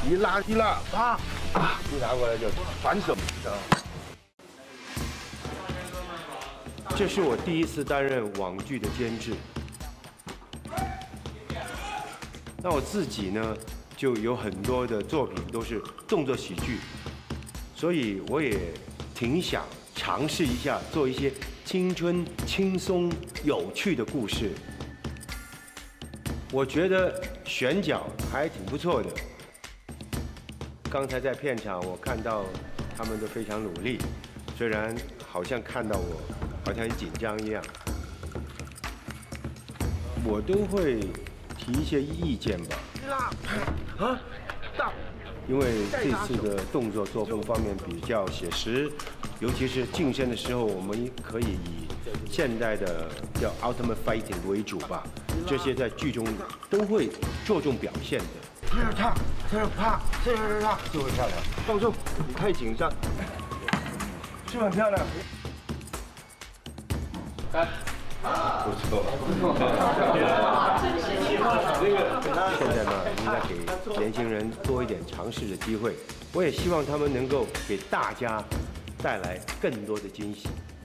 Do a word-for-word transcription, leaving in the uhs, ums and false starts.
一拉一拉，啪啊，一拿过来就反手。 这是我第一次担任网剧的监制。那我自己呢，就有很多的作品都是动作喜剧，所以我也挺想尝试一下做一些青春、轻松、有趣的故事。我觉得选角还挺不错的。刚才在片场，我看到他们都非常努力，虽然好像看到我好像很紧张一样，我都会提一些意见吧。啊，大。因为这次的动作作风方面比较写实，尤其是近身的时候，我们可以以现代的叫 Ultimate Fighting 为主吧。这些在剧中都会着重表现的。这是他，这是啪，这是他，就会漂亮。放松，你太紧张，是很漂亮。哎。不错。现在呢，应该给年轻人多一点尝试的机会。我也希望他们能够给大家带来更多的惊喜。